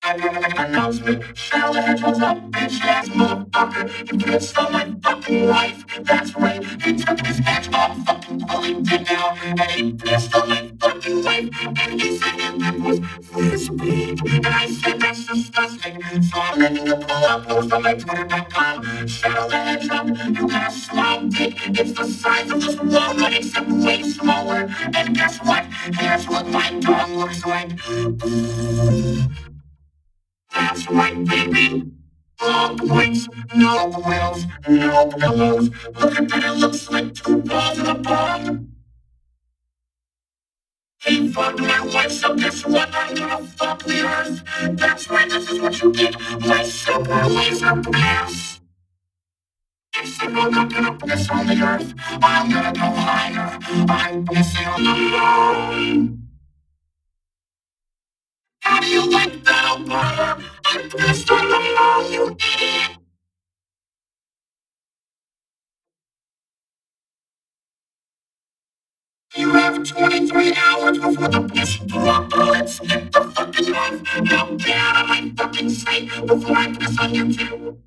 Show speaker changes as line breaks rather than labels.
Everyone knows me. Shell hedgehogs up, bitch ass motherfucker. You can't stop my fucking life. That's right. He took his hedgehog fucking Wellington out, and he pissed on my fucking life. And he said that was this weed. And I said that's disgusting. So I'm making a pull-up post on my Twitter.com. Shell the hedgehog, you got a small dick. It's the size of this walnut, except way smaller. And guess what? Here's what my dog looks like. That's right, baby. All points, no wheels, no pillows. Look at that, it looks like two balls in a pond. He fucked my wife, so guess what? I'm gonna fuck the earth. That's right, this is what you get. My super laser pass. Except I'm not gonna piss on the earth. I'm gonna go higher. I'm pissing on the moon. How do you like that, Alberta? I'm pissed on the moon, you idiot. You have 23 hours before the piss drop bullets hit the fucking earth. Now get out of my fucking sight before I piss on you too.